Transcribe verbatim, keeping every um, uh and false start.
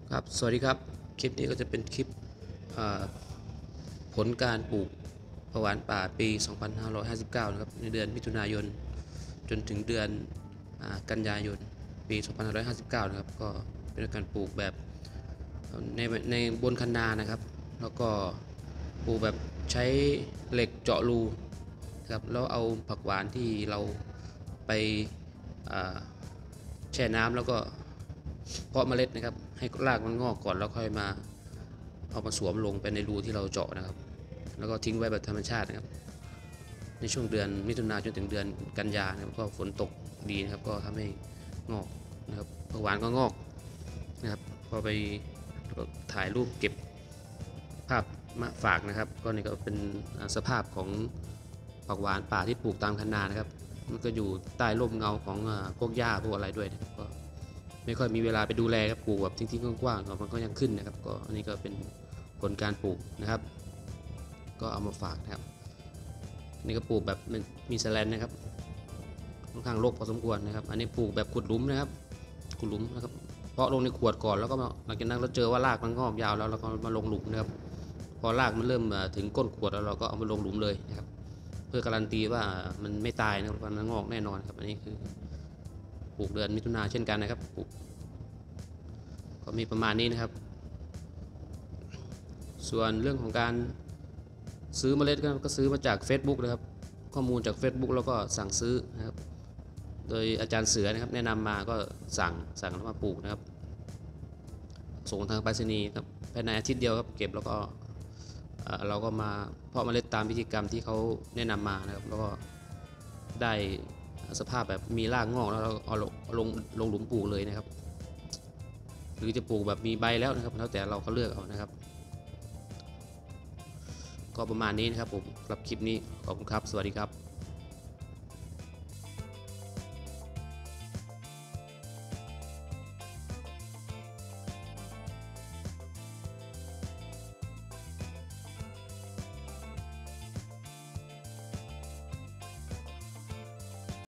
ครับสวัสดีครับคลิปนี้ก็จะเป็นคลิปผลการปลูกผักหวานป่าปี สองพันห้าร้อยห้าสิบเก้า นะครับในเดือนมิถุนายนจนถึงเดือนกันยายนปี สองพันห้าร้อยห้าสิบเก้า นะครับก็เป็นการปลูกแบบในในบนคันนานะครับแล้วก็ปลูกแบบใช้เหล็กเจาะรูครับแล้วเอาผักหวานที่เราไปแช่น้ำแล้วก็เพาะเมล็ดนะครับให้รากมันงอกก่อนแล้วค่อยมาเอามาสวมลงไปในรูที่เราเจาะนะครับแล้วก็ทิ้งไว้แบบธรรมชาตินะครับในช่วงเดือนมิถุนายนจนถึงเดือนกันยายนนะครับก็ฝนตกดีนะครับก็ทำให้งอกนะครับผักหวานก็งอกนะครับพอไปถ่ายรูปเก็บภาพมาฝากนะครับก็นี่ก็เป็นสภาพของผักหวานป่าที่ปลูกตามคันนานะครับมันก็อยู่ใต้ร่มเงาของพวกหญ้าพวกอะไรด้วยนะครับก็ไม่ค่อยมีเวลาไปดูแลครับปลูกแบบทิ้งๆกว้างๆมันก็ยังขึ้นนะครับก็อันนี้ก็เป็นผลการปลูกนะครับก็เอามาฝากนะครับนี่ก็ปลูกแบบมีแสแลนนะครับค่อนข้างรกพอสมควรนะครับอันนี้ปลูกแบบขุดหลุมนะครับขุดหลุมนะครับเพาะลงในขวดก่อนแล้วก็หลังจากนั้นเราเจอว่ารากมันงอกยาวแล้วเราก็มาลงหลุมนะครับพอรากมันเริ่มถึงก้นขวดแล้วเราก็เอามาลงหลุมเลยนะครับเพื่อการันตีว่ามันไม่ตายนะครับมันงอกแน่นอนครับอันนี้คือปลูกเดือนมิถุนาเช่นกันนะครับปลูกก็มีประมาณนี้นะครับส่วนเรื่องของการซื้อเมล็ดก็ซื้อมาจาก Facebook นะครับข้อมูลจาก Facebook แล้วก็สั่งซื้อนะครับโดยอาจารย์เสือนะครับแนะนำมาก็สั่งสั่งแล้วมาปลูกนะครับส่งทางไปรษณีย์ครับภายในอาทิตย์เดียวครับเก็บแล้วก็เราก็มาเพาะเมล็ดตามพิธีกรรมที่เขาแนะนำมานะครับแล้วก็ได้สภาพแบบมีรากงอกแล้วเราเอาลงลงหลุมปลูกเลยนะครับหรือจะปลูกแบบมีใบแล้วนะครับแล้วแต่เราก็เลือกเอานะครับก็ประมาณนี้นะครับผมสำหรับคลิปนี้ขอบคุณครับสวัสดีครับ